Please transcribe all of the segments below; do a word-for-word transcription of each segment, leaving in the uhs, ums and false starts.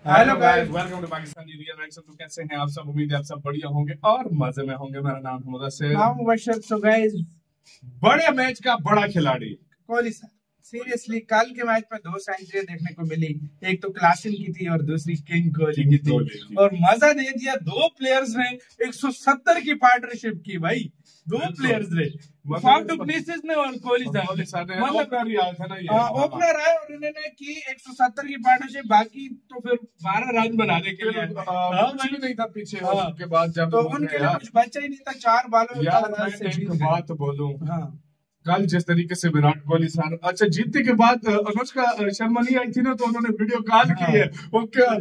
Hello guys, welcome to Pakistani real action. तो कैसे हैं आप सब? उम्मीद है आप सब बढ़िया होंगे और मजे में होंगे। मेरा नाम है मुदस्सिर। नाम मुबशर। सो गाइस, बड़े मैच का बड़ा खिलाड़ी कोहली सर। सीरियसली कल के मैच में दो सेंचुरी देखने को मिली। एक तो क्लासन की थी और दूसरी किंग कोहली की थी, और मजा दे दिया। दो प्लेयर्स ने एक सौ सत्तर की पार्टनरशिप की भाई। दो प्लेयर्स ने फाफ डू प्लेसिस ने और कोहली साहब ने ओपनर ही आया था ना ये। हां, ओपनर आए और इन्होंने की एक सौ सत्तर की पार्टनरशिप। बाकी तो फिर बारह रन बनाने के लिए कुछ भी नहीं था पीछे। उसके बाद जब तो उनके लिए कुछ बचा ही नहीं था। चार बालों में एक बात बोलूं, कल जिस तरीके से विराट कोहली सर अच्छा जीतने के बाद अनुष्का शर्मा नहीं आई थी ना, तो उन्होंने वीडियो कॉल की है। वो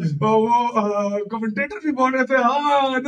वो कमेंटेटर भी बोल रहे थे हाँ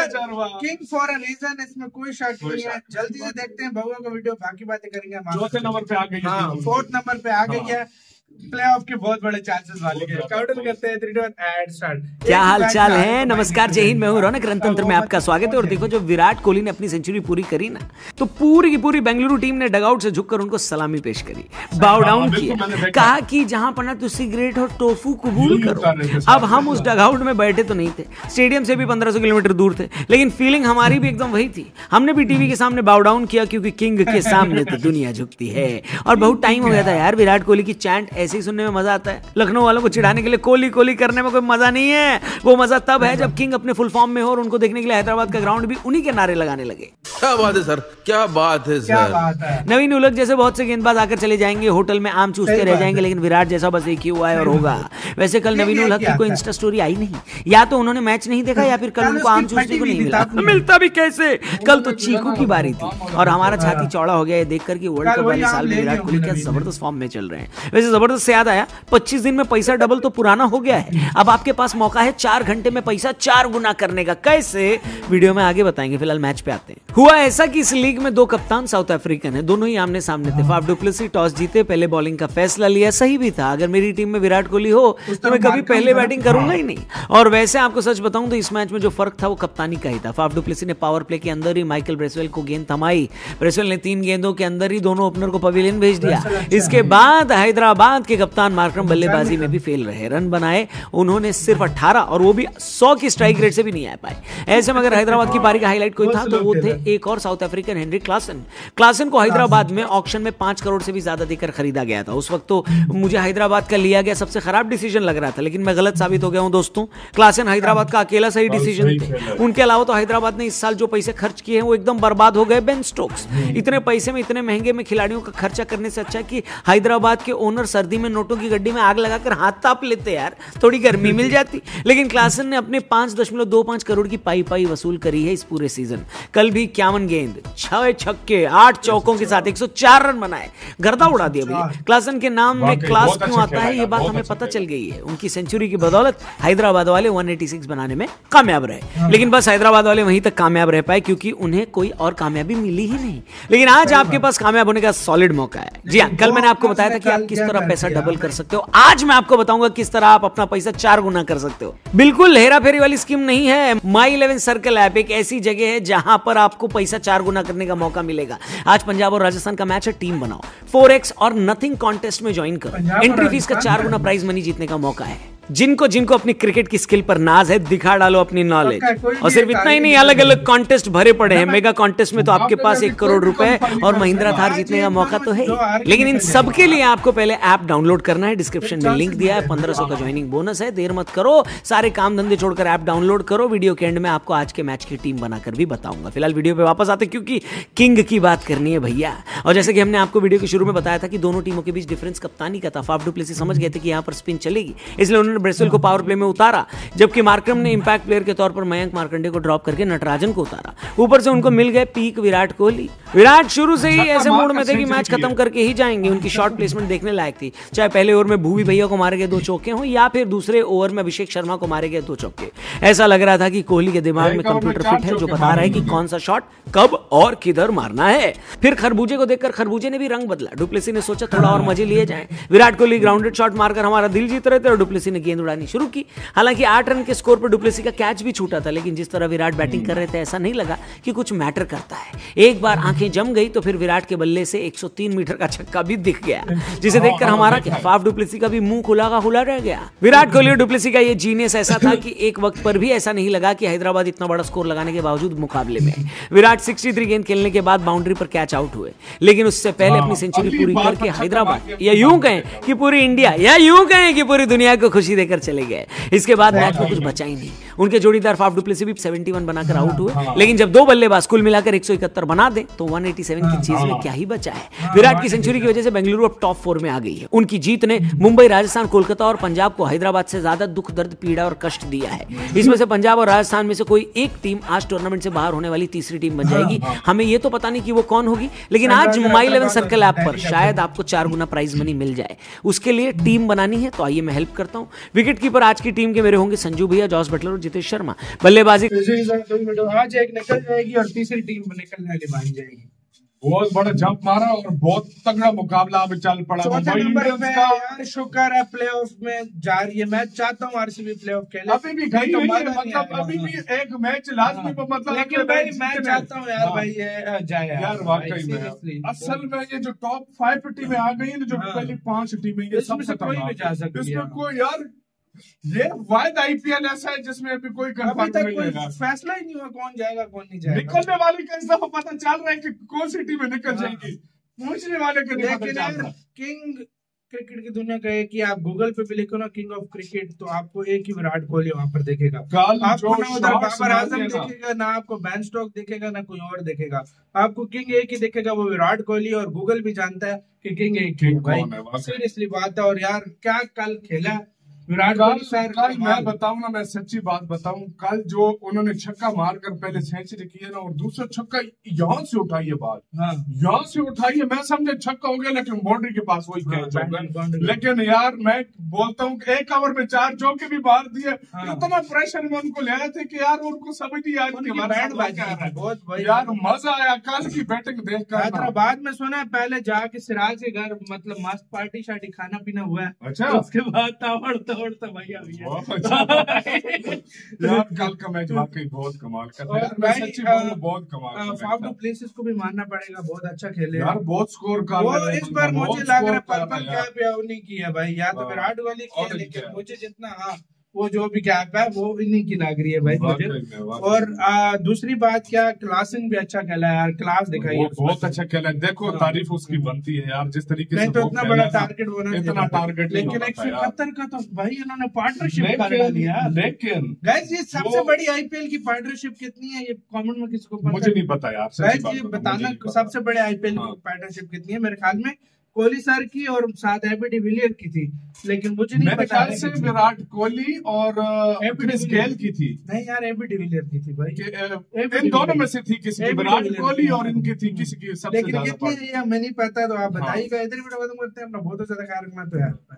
किंग फॉर अ रीजन। इसमें कोई शक नहीं है। जल्दी से देखते हैं बउआ का वीडियो, बाकी बातें करेंगे। चौथे नंबर पे आ गई है, फोर्थ नंबर पे आ गई है। प्ले ऑफ के बहुत बड़े चांसेस वाले हैं। काउंटर करते हैं। Three two one and start. क्या हाल चाल है? नमस्कार, जय हिंद। मैं हूं रौनक। रणतंत्र में आपका स्वागत है। और देखो, जब विराट कोहली ने अपनी सेंचुरी पूरी करी ना, तो पूरी की पूरी बेंगलुरु टीम ने डगआउट से झुककर उनको सलामी पेश करी, बाउ डाउन किया, कहा कि जहां पना तू सिगरेट और टोफू कबूल करो। अब हम उस डगआउट में बैठे तो नहीं थे, स्टेडियम से भी पंद्रह सौ किलोमीटर दूर थे, लेकिन फीलिंग हमारी भी एकदम वही थी। हमने भी टीवी के सामने बाउ डाउन किया, क्योंकि किंग के सामने तो दुनिया झुकती है। और बहुत टाइम हो गया था यार विराट कोहली की चैंट ऐसे ही सुनने में मजा आता है। लखनऊ वालों को चिढ़ाने के लिए कोहली कोहली करने में कोई मजा नहीं है। वो मजा तब है जब किंग अपने फुल फॉर्म में हो और उनको देखने के लिए हैदराबाद का ग्राउंड भी उन्हीं के नारे लगाने लगे। क्या बात है सर, क्या बात है क्या सर। बात है। नवीन उलग जैसे बहुत से गेंदबाज आकर चले जाएंगे, होटल में आम चूसते रह जाएंगे, लेकिन विराट जैसा बस एक ही हुआ है और होगा। वैसे कल नवीन उलग की कोई इंस्टा स्टोरी आई नहीं। या तो उन्होंने मैच नहीं देखा, या फिर कल उनको आम चूसने को नहीं मिला। मिलता भी कैसे? कल तो चीकू की बारी थी और हमारा छाती चौड़ा हो गया देखकर कि वर्ल्ड कप वाले साल में विराट कोहली क्या जबरदस्त फॉर्म में चल रहे हैं। वैसे जबरदस्त से याद आया, पच्चीस दिन में पैसा डबल तो पुराना हो गया है। अब आपके पास मौका है चार घंटे में पैसा चार गुना करने का। कैसे? वीडियो में आगे बताएंगे। फिलहाल मैच पे आते हैं। हुआ ऐसा कि इस लीग में दो कप्तान साउथ अफ्रीकन है, दोनों ही आमने सामने थे। फाफ डू प्लेसिस टॉस जीते, पहले बॉलिंग का फैसला लिया। सही भी था। अगर मेरी टीम में विराट कोहली हो तो मैं कभी पहले बैटिंग करूंगा ही नहीं। और वैसे आपको सच बताऊं तो इस मैच में जो फर्क था वो कप्तानी का ही था। फाफ डू प्लेसिस ने पावर प्ले के अंदर ही माइकल ब्रेसवेल को गेंद थमाई। ब्रेसवेल ने तीन गेंदों के अंदर ही दोनों ओपनर को पवेलियन भेज दिया। इसके बाद हैदराबाद के कप्तान मार्करम बल्लेबाजी में भी फेल रहे। रन बनाए उन्होंने सिर्फ अठारह, और वो भी सौ की स्ट्राइक रेट से भी नहीं आ पाए। ऐसे में अगर हैदराबाद की पारी का हाईलाइट कोई था तो वो थे एक और South African Henry Klaasen. Klaasen को हैदराबाद में ऑक्शन में पांच करोड़ से भी ज्यादा देकर खरीदा गया था। उस वक्त तो मुझे हैदराबाद का लिया गया सबसे खराब डिसीजन लग रहा था, लेकिन मैं गलत साबित हो गया हूं दोस्तों। क्लासन हैदराबाद का अकेला सही डिसीजन थे। उनके अलावा तो हैदराबाद ने इस साल जो पैसे खर्च किए हैं वो एकदम बर्बाद हो गए। बेन स्टोक्स, इतने पैसे में इतने महंगे में खिलाड़ियों का खर्चा करने से अच्छा कि हैदराबाद के ओनर सर्दी में नोटों की गड्डी में आग लगाकर हाथ ताप लेते यार, थोड़ी गर्मी मिल जाती। लेकिन क्लासन ने अपने पांच दशमलव दो पांच करोड़ की पाई पाई वसूल करी है इस पूरे सीजन। कल भी इक्यावन गेंद, छह छक्के, आठ चौकों के साथ एक सौ चार रन बनाए, गर्दा उड़ा दिया भैया। क्लासन के नाम में क्लास क्यों आता है ये बात हमें पता चल गई है। उनकी सेंचुरी की बदौलत हैदराबाद वाले एक सौ छियासी बनाने में कामयाब रहे। लेकिन बस हैदराबाद वाले वहीं तक कामयाब रह पाए क्योंकि उन्हें कोई और कामयाबी मिली ही नहीं। लेकिन आज आपके पास कामयाब होने का सॉलिड मौका है। जी हाँ, कल मैंने आपको बताया था कि आप किस तरह पैसा डबल कर सकते हो। आज मैं आपको बताऊंगा किस तरह आप अपना पैसा चार गुना कर सकते हो। बिल्कुल हेरा फेरी वाली स्कीम नहीं है। माई इलेवन सर्कल ऐप एक ऐसी जगह है जहां पर आपको पैसा चार गुना करने का मौका मिलेगा। आज पंजाब और राजस्थान का मैच है, टीम बनाओ, फोर एक्स और नथिंग कॉन्टेस्ट में ज्वाइन करो। एंट्री फीस का चार गुना प्राइज मनी जीतने का मौका है। जिनको जिनको अपनी क्रिकेट की स्किल पर नाज है, दिखा डालो अपनी नॉलेज। और सिर्फ इतना ही नहीं, अलग अलग कॉन्टेस्ट भरे पड़े हैं। मेगा कॉन्टेस्ट में तो आपके पास एक करोड़ रुपए और महिंद्रा थार जीतने का मौका तो है। लेकिन इन सब के लिए आपको पहले ऐप डाउनलोड करना है। डिस्क्रिप्शन में लिंक दिया है। पंद्रह सौ का ज्वाइनिंग बोनस है। देर मत करो, सारे काम धंधे छोड़कर ऐप डाउनलोड करो। वीडियो के एंड में आपको आज के मैच की टीम बनाकर भी बताऊंगा। फिलहाल वीडियो पे वापस आते, क्योंकि किंग की बात करनी है भैया। और जैसे कि हमने आपको वीडियो के शुरू में बताया था कि दोनों टीमों के बीच डिफरेंस कप्तानी का था। फाफ डू प्लेसिस समझ गए थे कि यहाँ पर स्पिन चलेगी, इसलिए उन्होंने ब्रेसवेल को पावर प्ले में उतारा, जबकि मार्करम ने इंपैक्ट प्लेयर के तौर पर मयंक मार्कंडे को ड्रॉप करके नटराजन को उतारा। ऊपर से उनको मिल गए पीक विराट कोहली। विराट शुरू से ही ऐसे मूड में थे कि मैच खत्म करके ही जाएंगे। उनकी शॉट प्लेसमेंट देखने लायक थी, चाहे पहले ओवर में भूवी भैया को मारे गए दो चौके हों या फिर दूसरे ओवर में अभिषेक शर्मा को मारे गए दो चौके। ऐसा लग रहा था कि कोहली के दिमाग में कंप्यूटर फिट है जो बता रहा है कि कौन सा शॉट कब और किधर मारना है। फिर खरबूजे को देखकर खरबूजे ने भी रंग बदला। डुप्लेसी ने सोचा थोड़ा और मजे लिए जाएं। विराट कोहली ग्राउंडेड शॉट मारकर हमारा दिल जीत रहे थे और डुप्लेसी ने गेंद उड़ानी शुरू की। हालांकि आठ रन के स्कोर पर डुप्लेसी का कैच भी छूटा था, लेकिन जिस तरह विराट बैटिंग कर रहे थे ऐसा नहीं लगा कि कुछ मैटर करता है। एक बार आंखें जम गई तो फिर विराट के बल्ले से एक सौ तीन मीटर का छक्का भी दिख गया, जिसे देखकर हमारा क्या, फाफ डुप्लेसी का भी मुंह खुला का खुला रह गया। विराट कोहली और डुप्लेसी का ये जीनियस ऐसा था कि एक वक्त पर भी ऐसा नहीं लगा कि हैदराबाद इतना बड़ा स्कोर लगाने के बावजूद मुकाबले में। विराट तिरसठ गेंद खेलने के बाद बाउंड्री पर कैच आउट हुए, लेकिन उससे पहले अपनी सेंचुरी पूरी करके हैदराबाद, या यूं कहें कि पूरी इंडिया, या यूं कहें कि पूरी दुनिया को खुशी देकर चले गए। इसके बाद मैच में कुछ बचा ही नहीं। उनके जोड़ीदार फाफ डुप्लेसी भी इकहत्तर बनाकर आउट हुए, लेकिन जब दो बल्लेबाज कुल मिलाकर एक सौ इकहत्तर बना दे तो एक सौ सत्तासी की चीज में क्या ही बचा है। विराट की सेंचुरी की वजह से बेंगलुरु अब टॉप फोर में आ गई है। उनकी जीत ने मुंबई, राजस्थान, कोलकाता और पंजाब को हैदराबाद से ज्यादा दुख, दर्द, पीड़ा और कष्ट दिया है। इसमें से पंजाब और राजस्थान में से कोई एक टीम आज टूर्नामेंट से बाहर होने वाली तीसरी टीम बन जाएगी। हमें ये तो पता नहीं कि वो कौन होगी, लेकिन आज माई इलेवन सर्कल ऐप पर शायद आपको चार गुना प्राइज मनी मिल जाए। उसके लिए टीम बनानी है तो आइए मैं हेल्प करता हूं। विकेट कीपर आज की टीम के मेरे होंगे संजू भैया, जॉस बटलर और जितेश शर्मा। बल्लेबाजी आज एक निकल जाएगी और तीसरी टीम निकलने वाली बन जाएगी। बहुत बड़ा जंप मारा और बहुत तगड़ा मुकाबला अब चल पड़ा। चौथे नंबर पे यार शुक्र है प्लेऑफ में जा रही है। मैं चाहता हूँ आरसीबी प्लेऑफ खेले, अभी भी गई तो मतलब अभी भी एक मैच लाजमी मतलब, लेकिन भाई मैं चाहता हूँ यार भाई ये जाए यार वाकई में। असल में ये जो टॉप फाइव टीमें आ गई है, जो पहली पांच टीमें, ये सबसे कोई भी जा सकती है। इसमें कोई यार ये वायद आईपीएल ऐसा है जिसमें अभी कोई अभी तक कोई फैसला ही नहीं हुआ कौन जाएगा कौन नहीं जाएगा। निकलने वाली का इस दफा पता चल रहा है कि कौन सी टीमें निकल जाएंगी, पहुंचने वाले का नहीं पता चल रहा। किंग क्रिकेट की दुनिया का है कि आप गूगल पे भी लिखो ना किंग ऑफ क्रिकेट, तो आपको एक ही विराट कोहली वहां पर देखेगा। आपको ना उधर बाबर आजम दिखेगा, ना आपको बैन स्टॉक दिखेगा, ना कोई और दिखेगा। आपको किंग एक ही दिखेगा, वो विराट कोहली। और गूगल भी जानता है कि किंग एक ही भाई, सीरियसली बात है। और यार क्या कल खेला विराट कोहली सर। कल मैं बताऊं ना, मैं सच्ची बात बताऊं, कल जो उन्होंने छक्का मारकर पहले सेंचुरी की है ना, और दूसरा छक्का यहाँ से उठाई है बात, हाँ। यहाँ से उठाई है, मैं समझे छक्का हो गया, लेकिन बाउंड्री के पास वही कैच हो गया। लेकिन यार मैं बोलता हूँ एक ओवर में चार चौके भी मार दिए। हाँ। इतना प्रेशर में उनको ले आए थे कि यार उनको समझ नहीं आया कि बहुत यार मजा आया कल की बैटिंग देखकर। हैदराबाद में सुना है पहले जाके सिराज के घर मतलब मस्त पार्टी शार्टी खाना पीना हुआ है। अच्छा, उसके बाद तावड़ तो भैया यार कल का मैच वाकई बहुत कमाल का था। मैं सच्ची बोलूं बहुत कमाल का। फाफ डुप्लेसिस को भी मानना पड़ेगा, बहुत अच्छा खेले यार, बहुत स्कोर कर रहे हैं। इस बार मुझे लग रहा है पर्पल कैप या नहीं किया भाई, या तो विराट कोहली की, लेकिन मुझे जितना हाँ वो जो भी कैप है वो इन्हीं की लग रही है भाई मुझे। और आ, दूसरी बात क्या, क्लासिंग भी अच्छा खेला है यार, क्लास दिखाई है, बहुत अच्छा खेला है। देखो तारीफ उसकी बनती है यार, जिस तरीके से तो इतना बड़ा टारगेट बना, इतना टारगेट, लेकिन एक सौ इकहत्तर का तो भाई इन्होंने पार्टनरशिप कर लिया। लेकिन गाइस ये सबसे बड़ी आईपीएल की पार्टनरशिप कितनी है, ये कमेंट में किसको पता? मुझे नहीं पता यार, गाइस ये बताना सबसे बड़े आईपीएल की पार्टनरशिप कितनी है। मेरे ख्याल में कोहली सर की और साथ एबी डिविलियर की थी, लेकिन मुझे नहीं पता से विराट कोहली और क्रिस गेल की थी। नहीं यार एबी डिविलियर की थी भाई, इन दोनों में से थी किसी की, विराट कोहली और इनकी थी किसी की सबसे ज्यादा। लेकिन कितनी है हमें नहीं पता, तो आप बताइएगा। इधर वीडियो खत्म करते हैं अपना, बहुत ज्यादा ख्याल रखना तो यार।